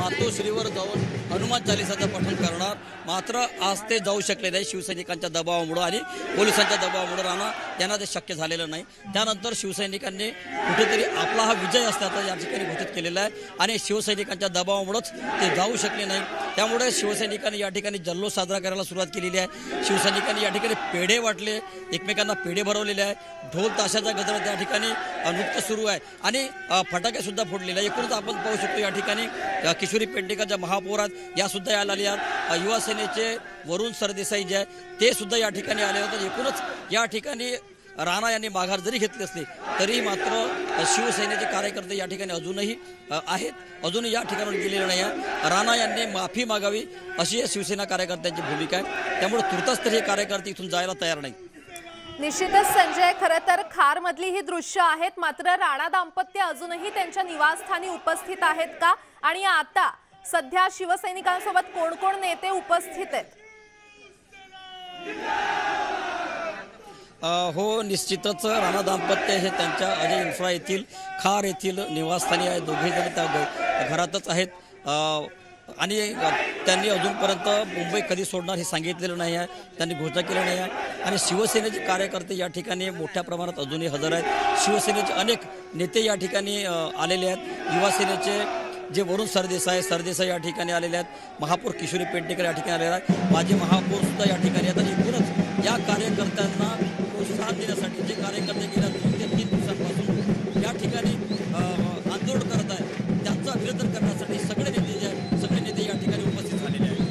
मातोश्रीवर जाऊन हनुमान चालिसाचं पठण करणार, मात्र आज ते जाऊ शकले नाही शिवसैनिकांच्या दबावामुळं आणि पोलिसांच्या दबावामुळं. राणा यांना ते शक्य झालेलं नाही. त्यानंतर शिवसैनिकांनी कुठेतरी आपला हा विजय असल्याचं या ठिकाणी घोषित केलेला आहे आणि शिवसैनिकांच्या दबावामुळंच ते जाऊ शकले नाही. त्यामुळे शिवसैनिकांनी या ठिकाणी जल्लोष साजरा करायला सुरुवात केलेली आहे. शिवसैनिकांनी या ठिकाणी पेढे वाटले, एकमेकांना पेढे भरवलेले आहे. ढोल ताशाचा गजर त्या ठिकाणी नृत्य सुरू आहे आणि फटाके सुद्धा फोडलेले आहे. एकूणच आपण पाहू शकतो या ठिकाणी किशोरी पेडणेकरच्या महापौरात या सुद्धा यायला आल्या आहेत. युवा सेनेचे वरुण सरदेसाई जे आहे ते सुद्धा या ठिकाणी आले होते. एकूणच या ठिकाणी राणा यांनी माघार जरी घेतली असली तरी मात्र शिवसेनेचे कार्यकर्ते या ठिकाणी अजूनही आहेत, अजूनही या ठिकाणावर गेलेले नाही आहे. राणा यांनी माफी मागावी अशी शिवसेना कार्यकर्त्यांची भूमिका आहे. त्यामुळे तुर्तास तरी हे कार्यकर्ते इथून जायला तयार नाही. निश्चितच संजय, खरं तर खारमधली ही दृश्य आहेत, मात्र राणा दाम्पत्य अजूनही त्यांच्या निवासस्थानी उपस्थित आहेत का? आणि आता सध्या शिवसैनिकांसोबत कोण कोण नेते उपस्थित आहेत? हो, निश्चितच राणा दाम्पत्य हे त्यांच्या अजय इन्फ्रा येथील खार येथील निवासस्थानी आहे. दोघेजण त्या घरातच आहेत आणि त्यांनी अजूनपर्यंत मुंबई कधी सोडणार हे सांगितलेलं नाही आहे, त्यांनी घोषणा केली नाही आहे. आणि शिवसेनेचे कार्यकर्ते या ठिकाणी मोठ्या प्रमाणात अजूनही हजर आहेत. शिवसेनेचे अनेक नेते या ठिकाणी आलेले आहेत. युवा सेनेचे जे वरुण सरदेसाई या ठिकाणी आलेले आहेत. महापौर किशोरी पेडणेकर या ठिकाणी आलेले आहेत. माजी महापौर सुद्धा या ठिकाणी येतात. एकूणच या कार्यकर्त्यांना प्रोत्साहन देण्यासाठी जे कार्यकर्ते गेल्या 2 ते 3 दिवसांपासून या ठिकाणी आंदोलन करत आहेत त्यांचं अभिनंदन करण्यासाठी सगळे नेते जे आहेत सगळे नेते या ठिकाणी उपस्थित झालेले आहेत.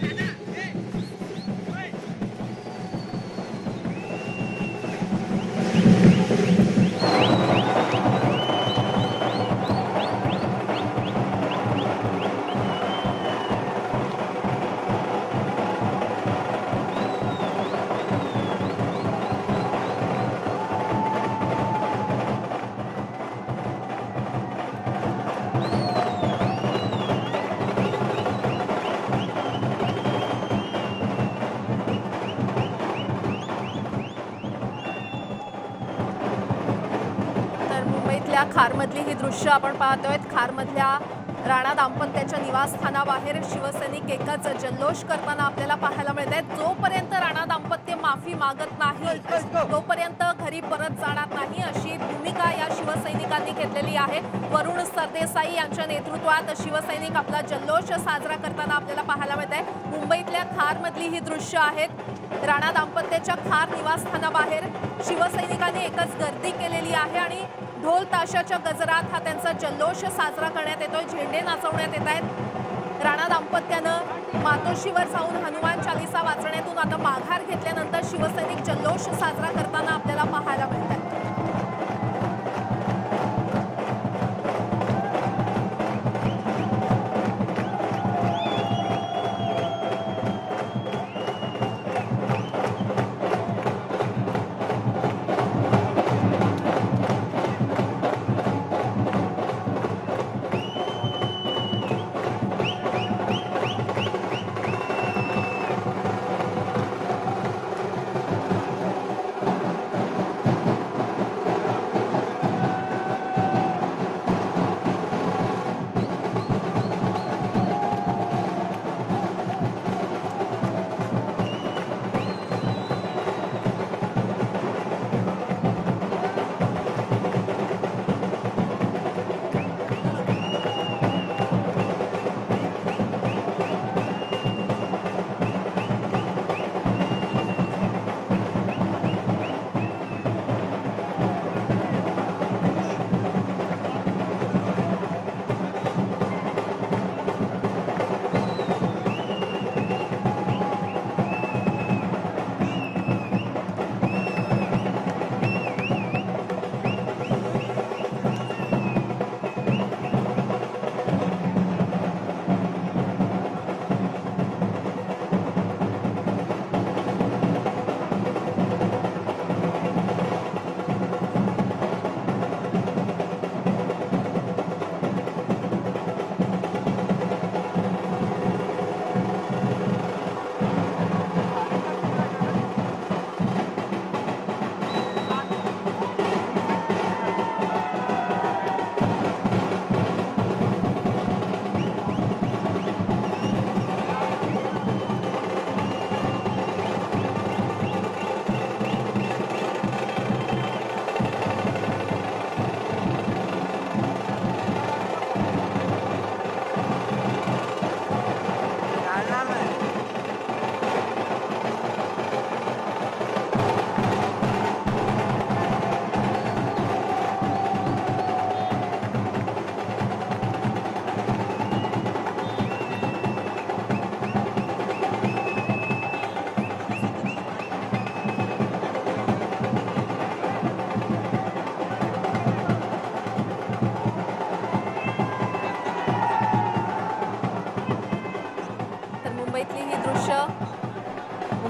खारमधली ही दृश्य आपण पाहतोय. खारमधल्या राणा दाम्पत्याच्या निवासस्थानाबाहेर शिवसैनिक एकच जल्लोष करताना आपल्याला पाहायला मिळत आहेत. जोपर्यंत राणा दाम्पत्य माफी मागत नाही तोपर्यंत घरी परत जाणार नाही अशी भूमिका या शिवसैनिकांनी घेतलेली आहे. वरुण सरदेसाई यांच्या नेतृत्वात शिवसैनिक आपला जल्लोष साजरा करताना आपल्याला पाहायला मिळत आहे. मुंबईतल्या खारमधली ही दृश्य आहेत. राणा दाम्पत्याच्या खार निवासस्थानाबाहेर शिवसैनिकांनी एकच गर्दी केलेली आहे आणि ढोल ताशाच्या गजरात हा त्यांचा जल्लोष साजरा करण्यात येतोय. झेंडे नाचवण्यात येत आहेत. राणा दाम्पत्यानं मातोश्रीवर जाऊन हनुमान चालिसा वाचण्यातून आता माघार घेतल्यानंतर शिवसैनिक जल्लोष साजरा करताना आपल्याला पाहायला मिळत आहे.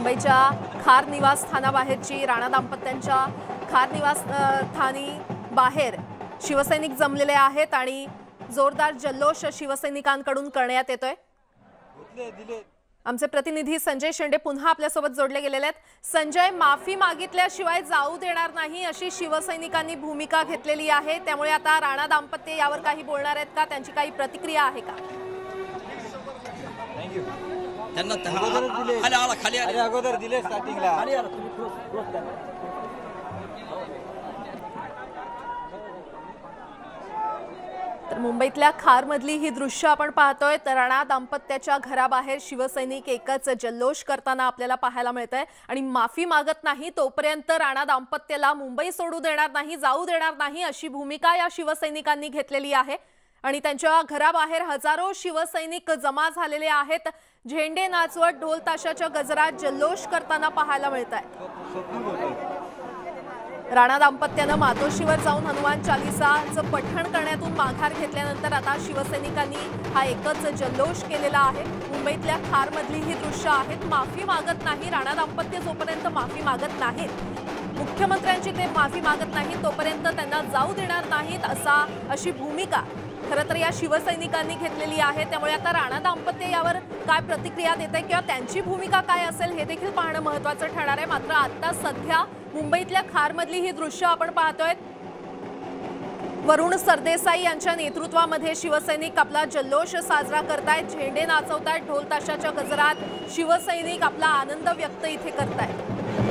मुंबईच्या खार निवासस्थानाबाहेरची राणा दाम्पत्यांच्या खार निवासस्थानी बाहेर शिवसैनिक जमलेले आहेत आणि जोरदार जल्लोष शिवसैनिकांकडून करण्यात येतोय। आमचे प्रतिनिधी संजय शेंडे पुन्हा आपल्यासोबत जोडले गेलेले आहेत। संजय, माफी मागितल्याशिवाय जाऊ देणार नाही अशी शिवसैनिकांनी भूमिका घेतलेली आहे, त्यामुळे आता राणा दाम्पत्य यावर काही बोलणार आहेत का? त्यांची काही प्रतिक्रिया आहे का? त्यांना खाली अगोदर दिले स्टार्टिंगला तर मुंबईतल्या खारमधली ही दृश्य आपण पाहतोय। तर राणा दाम्पत्याच्या घराबाहेर शिवसैनिक एकच जल्लोष करताना आपल्याला पाहायला मिळतंय आणि माफी मागत नाही तोपर्यंत राणा दाम्पत्याला मुंबई सोडू देणार नाही, जाऊ देणार नाही अशी भूमिका या शिवसैनिकांनी घेतलेली आहे आणि त्यांच्या घराबाहेर हजारो शिवसैनिक जमा झालेले आहेत। झेंडे नाचवत ढोल ताशाच्या गजरात जल्लोष करताना पाहायला मिळतंय। राणा दाम्पत्यानं मातोश्रीवर जाऊन हनुमान चालीसाचं पठण करण्यातून माघार घेतल्यानंतर आता शिवसैनिकांनी हा एकच जल्लोष केलेला आहे। मुंबईतल्या खारमधली ही दृश्य आहेत। माफी मागत नाही राणा दाम्पत्य जोपर्यंत माफी मागत नाहीत, मुख्यमंत्र्यांची ते माफी मागत नाहीत तोपर्यंत त्यांना जाऊ देणार नाहीत अशी भूमिका खरं तर या शिवसैनिकांनी घेतलेली आहे। त्यामुळे आता राणा दाम्पत्य यावर काय प्रतिक्रिया देत आहे किंवा त्यांची भूमिका काय असेल हे देखील पाहणं महत्त्वाचं ठरणार आहे। मात्र आता सध्या मुंबईतल्या खारमधली ही दृश्य आपण पाहतोय। वरुण सरदेसाई यांच्या नेतृत्वामध्ये शिवसैनिक आपला जल्लोष साजरा करतायत, झेंडे नाचवतायत, ढोल ताशाच्या गजरात शिवसैनिक आपला आनंद व्यक्त इथे करतायत।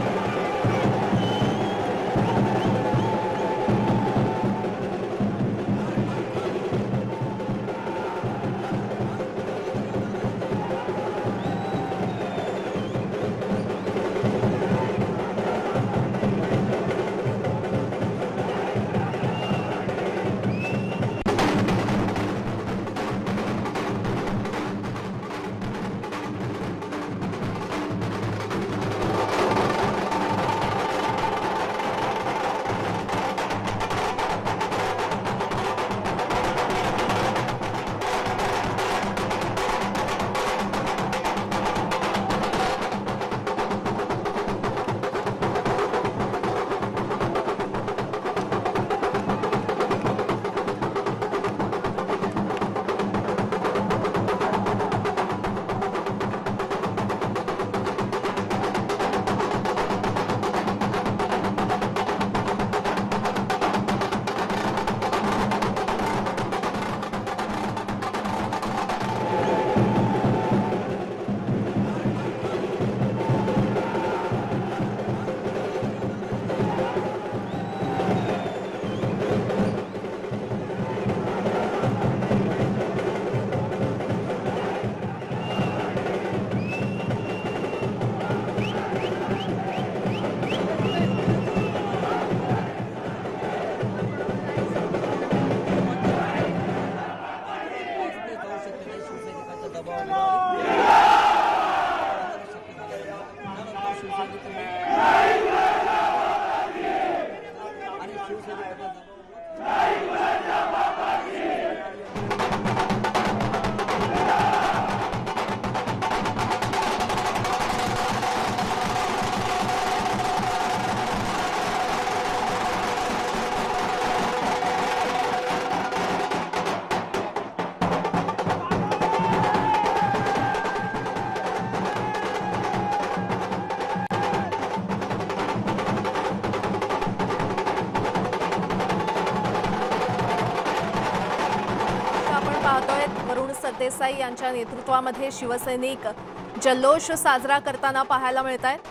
वरुण सरदेसाई यांच्या नेतृत्वामध्ये शिवसैनिक जल्लोष साजरा करताना पाहायला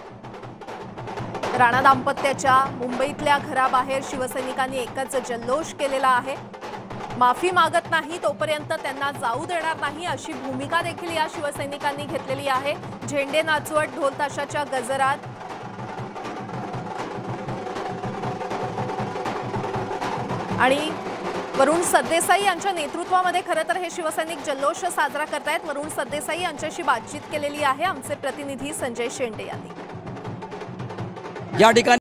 मिळतायत। राणा दाम्पत्याच्या मुंबईतल्या घराबाहेर शिवसैनिकांनी एकच जल्लोष केलेला आहे। माफी मागत नाही तोपर्यंत त्यांना जाऊ देणार नाही अशी भूमिका देखील या शिवसैनिकांनी घेतलेली आहे। झेंडे नाचवत ढोल ताशाच्या गजरात आणि वरुण सरदेसाई यांच्या नेतृत्वामध्ये खरं तर हे शिवसैनिक जल्लोष साजरा करतायत। वरुण सरदेसाई यांच्याशी बातचीत केलेली आहे आमचे प्रतिनिधी संजय शेंडे यांनी। या ठिकाणी